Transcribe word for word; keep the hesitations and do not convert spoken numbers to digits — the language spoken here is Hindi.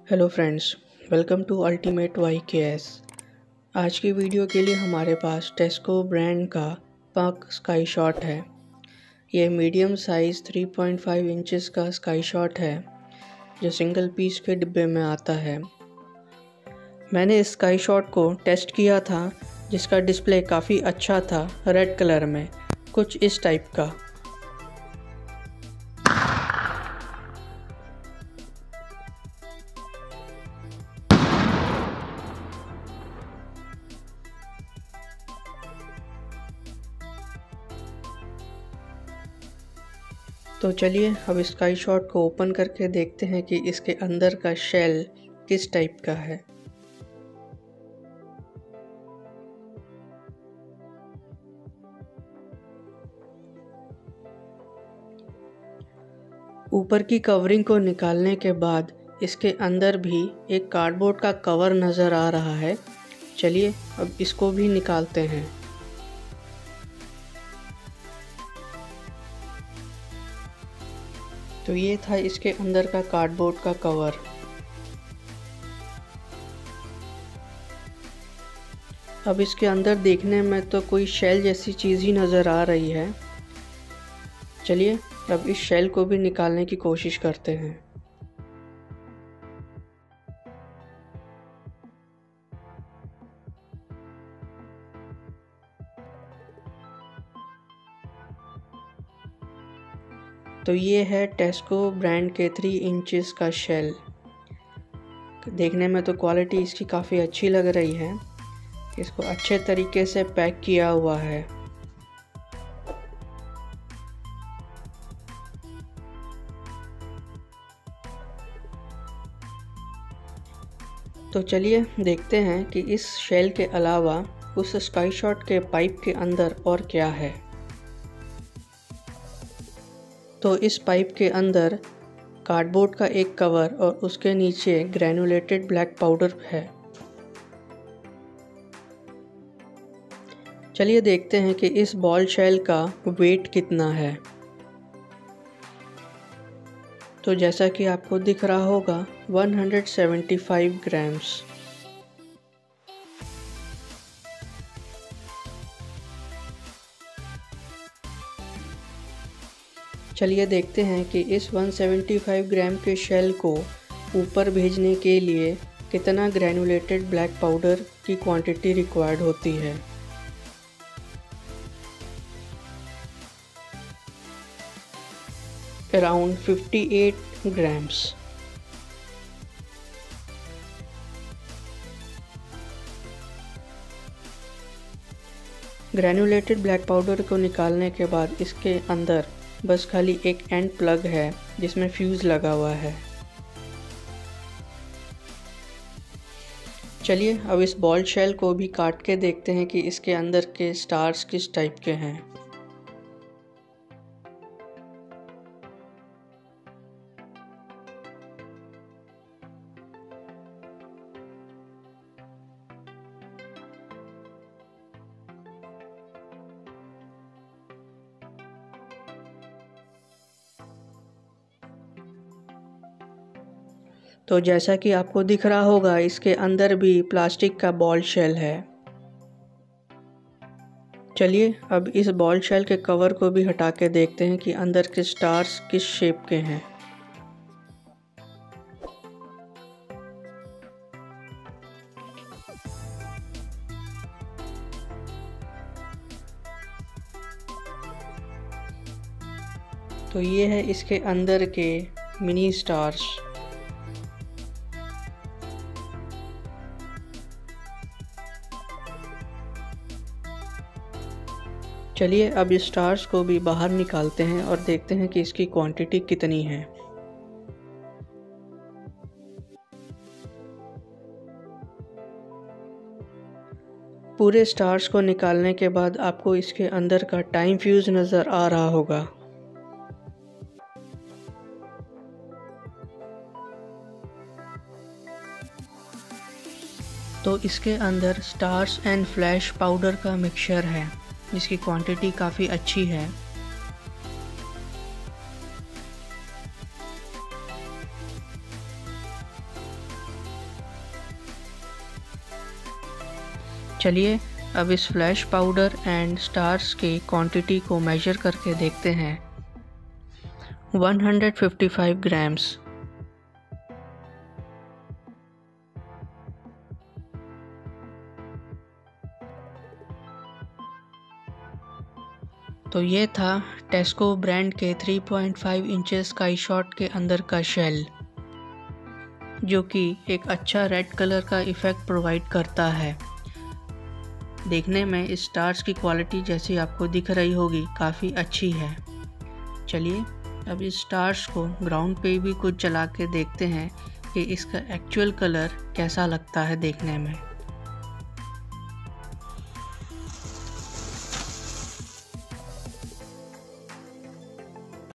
Hello friends, welcome to ultimate Y K S. आज की वीडियो के लिए हमारे पास टेस्को ब्रांड का पक स्काई शॉट है। ये medium size three point five inches का स्काई शॉट है जो सिंगल पीस के डिब्बे में आता है। मैंने इस स्काई शॉट को टेस्ट किया था जिसका डिस्प्ले काफ़ी अच्छा था, रेड कलर में, कुछ इस टाइप का। तो चलिए अब स्काई शॉट को ओपन करके देखते हैं कि इसके अंदर का शेल किस टाइप का है। ऊपर की कवरिंग को निकालने के बाद इसके अंदर भी एक कार्डबोर्ड का कवर नज़र आ रहा है। चलिए अब इसको भी निकालते हैं। तो ये था इसके अंदर का कार्डबोर्ड का कवर। अब इसके अंदर देखने में तो कोई शेल जैसी चीज़ ही नज़र आ रही है। चलिए अब इस शेल को भी निकालने की कोशिश करते हैं। तो ये है टेस्को ब्रांड के थ्री इंचेस का शेल। देखने में तो क्वालिटी इसकी काफ़ी अच्छी लग रही है। इसको अच्छे तरीके से पैक किया हुआ है। तो चलिए देखते हैं कि इस शेल के अलावा उस स्काई शॉट के पाइप के अंदर और क्या है। तो इस पाइप के अंदर कार्डबोर्ड का एक कवर और उसके नीचे ग्रैनुलेटेड ब्लैक पाउडर है। चलिए देखते हैं कि इस बॉल शेल का वेट कितना है। तो जैसा कि आपको दिख रहा होगा one hundred seventy five grams. चलिए देखते हैं कि इस एक सौ पचहत्तर ग्राम के शेल को ऊपर भेजने के लिए कितना ग्रैनुलेटेड ब्लैक पाउडर की क्वांटिटी रिक्वायर्ड होती है। अराउंड अट्ठावन ग्राम्स। ग्रैनुलेटेड ब्लैक पाउडर को निकालने के बाद इसके अंदर बस खाली एक एंड प्लग है जिसमें फ्यूज़ लगा हुआ है। चलिए अब इस बॉल शेल को भी काट के देखते हैं कि इसके अंदर के स्टार्स किस टाइप के हैं। तो जैसा कि आपको दिख रहा होगा इसके अंदर भी प्लास्टिक का बॉल शेल है। चलिए अब इस बॉल शेल के कवर को भी हटा के देखते हैं कि अंदर के स्टार्स किस शेप के हैं। तो ये है इसके अंदर के मिनी स्टार्स। चलिए अब इस स्टार्स को भी बाहर निकालते हैं और देखते हैं कि इसकी क्वांटिटी कितनी है। पूरे स्टार्स को निकालने के बाद आपको इसके अंदर का टाइम फ्यूज नज़र आ रहा होगा। तो इसके अंदर स्टार्स एंड फ्लैश पाउडर का मिक्सचर है जिसकी क्वांटिटी काफ़ी अच्छी है। चलिए अब इस फ्लैश पाउडर एंड स्टार्स के क्वांटिटी को मेजर करके देखते हैं। one hundred fifty-five grams. तो ये था टेस्को ब्रांड के three point five inches sky shot के अंदर का शेल, जो कि एक अच्छा रेड कलर का इफ़ेक्ट प्रोवाइड करता है। देखने में इस स्टार्स की क्वालिटी जैसी आपको दिख रही होगी काफ़ी अच्छी है। चलिए अब इस स्टार्स को ग्राउंड पे भी कुछ चला के देखते हैं कि इसका एक्चुअल कलर कैसा लगता है देखने में।